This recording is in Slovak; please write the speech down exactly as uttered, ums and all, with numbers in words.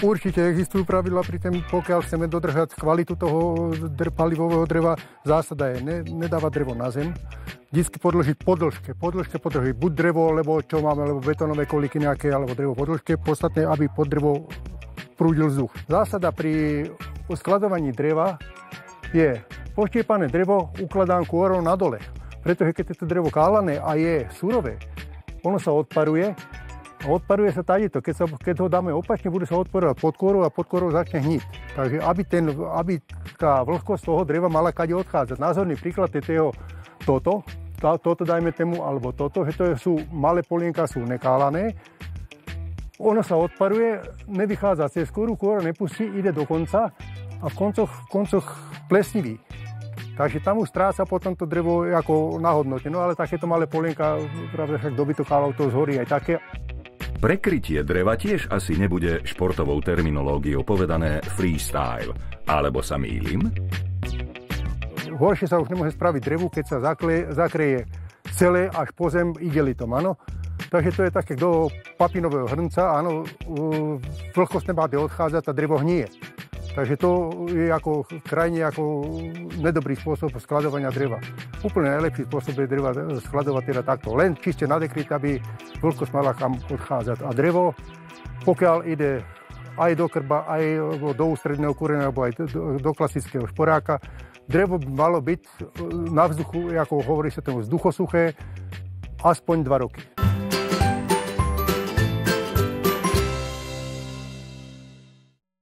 Určite existujú pravidlá pri tom, pokiaľ chceme dodržať kvalitu toho palivového dreva. Zásada je ne, nedávať drevo na zem. Vždycky podložiť podĺžke. Podĺžke podložiť buď drevo, lebo čo máme, alebo betónové kolíky nejaké, alebo drevo podĺžke. Podstatné, aby pod drevo prúdil vzduch. Zásada pri skladovaní dreva je poštiepané drevo ukladám kôrou na dole. Pretože keď je to drevo kálané a je surové, ono sa odparuje. A odparuje sa tadyto. Keď, sa, keď ho dáme opačne, bude sa odporovať pod kôrou a pod kôrou začne hniť. Takže aby, ten, aby tá vlhkosť toho dreva mala kade odchádzať. Názorný príklad je toho, toto, tá, toto dajme tému, alebo toto, že to sú malé polienka, sú nekálané. Ono sa odparuje, nevychádza cez kôru, kôra nepustí, ide do konca a v koncoch, v koncoch plesniví. Takže tam už stráca potom to drevo ako na hodnote. No ale takéto malé polienka, pravda, však kto by to kálal, to zhorí aj také. Prekrytie dreva tiež asi nebude športovou terminológiou povedané freestyle. Alebo sa mýlim? Horšie sa už nemôže spraviť drevu, keď sa zakrie, zakreje celé až po zem igelitom, áno. Takže to je také do papinového hrnca, áno, vlhkosť nemá kde odchádzať a drevo hnie. Takže to je ako krajne ako nedobrý spôsob skladovania dreva. Úplne najlepší spôsob je dreva skladovať teda takto. Len čiste nadekryť, aby vlhkosť mala kam odchádzať. A drevo, pokiaľ ide aj do krba, aj do ústredného kúrenia, alebo aj do, do klasického šporáka, drevo by malo byť na vzduchu, ako hovorí sa tomu vzduchosuché, aspoň dva roky.